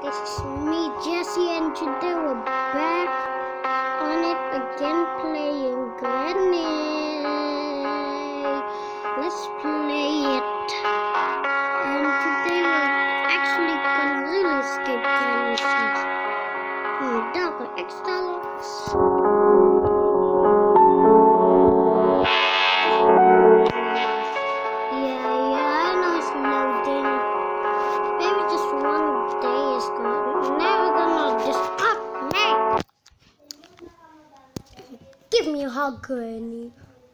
It's me, Jesse, and today we're back on it again playing Granny. Let's play it. And today we're actually gonna really escape Granny's house. Double extra looks. I know it's loading. Maybe just one day is gonna never gonna just up man. Give me a hug, Granny.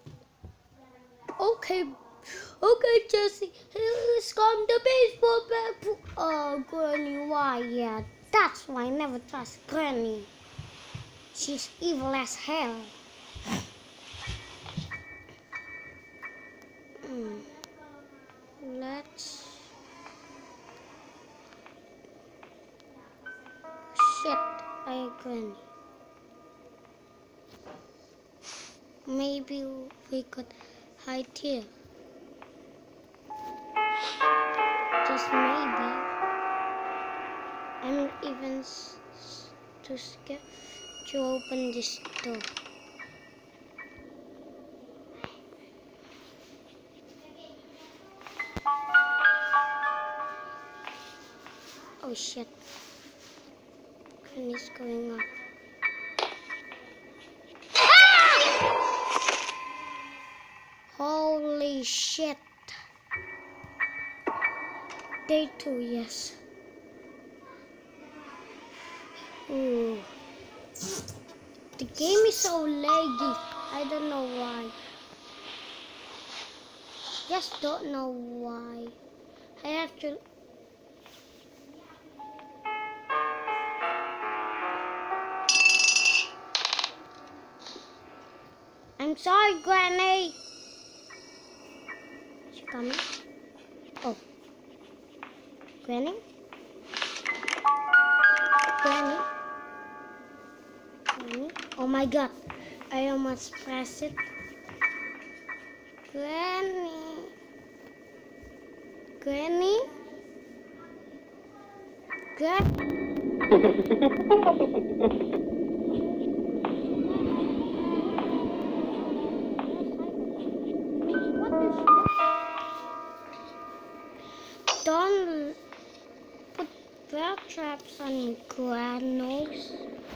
Okay, Jesse. Here's come the baseball bat. Oh, Granny, why? Yeah, that's why I never trust Granny. She's evil as hell. Let's. Shit, I agree. Maybe we could hide here. Just maybe. I'm even too scared to open this door. Oh shit. Granny's going up. Holy shit. Day 2, yes. Ooh. The game is so laggy. I don't know why. Just don't know why. I have to. I'm sorry, Granny. Is she coming? Oh. Granny? Granny? Granny? Oh my god. I almost pressed it. Granny? Granny? Don't put bear traps on Granos.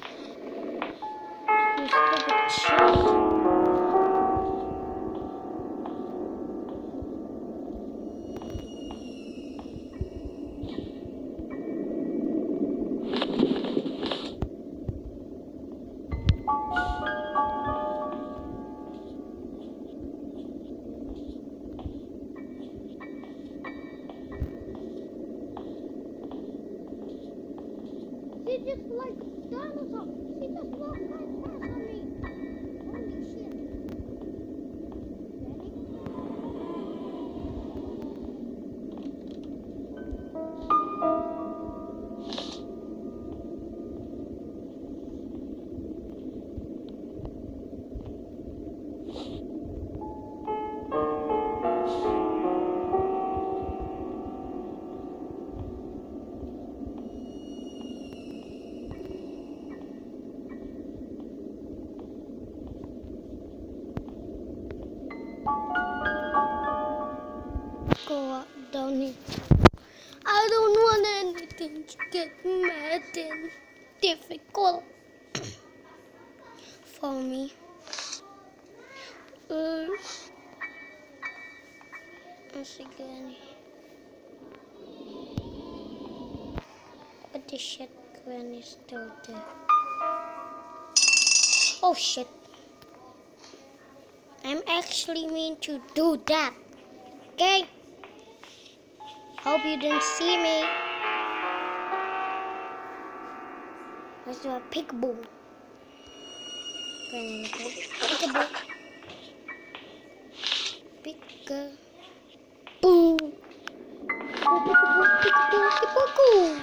You stupid shit. She just like dinosaur. She just walked right past on me. Holy shit. Go up down here. I don't want anything to get mad and difficult for me. Once again. But the shit Granny is still there. Oh shit. I'm actually mean to do that. Okay? Hope you didn't see me. Let's do a peekaboo. Peekaboo. Peekaboo. Peekaboo. Peekaboo. Peekaboo.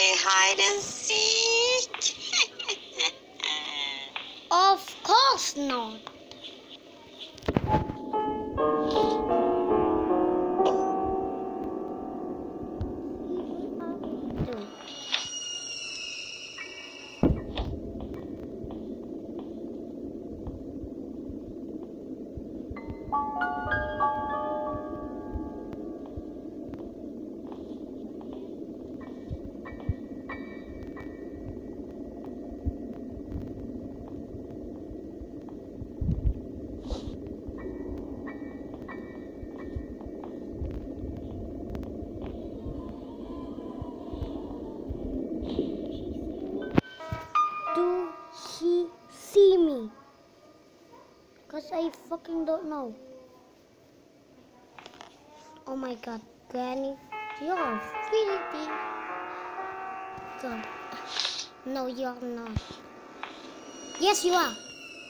play hide and seek? Of course not. Do he see me? Cause I fucking don't know. Oh my god, Granny, you're pretty. God. No, you're not. Yes, you are.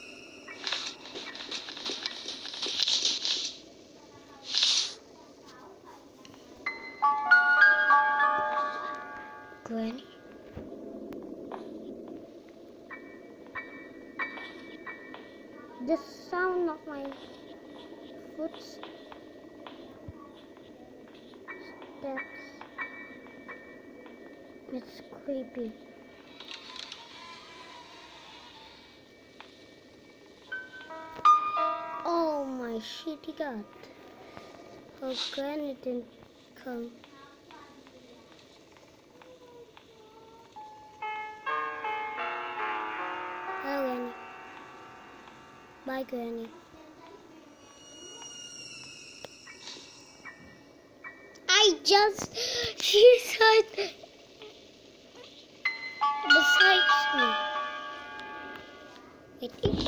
Granny? The sound of my footsteps. It's creepy. Oh my shitty god. How Granny didn't come. Hello, Granny. Bye, Granny. She said besides me. Wait,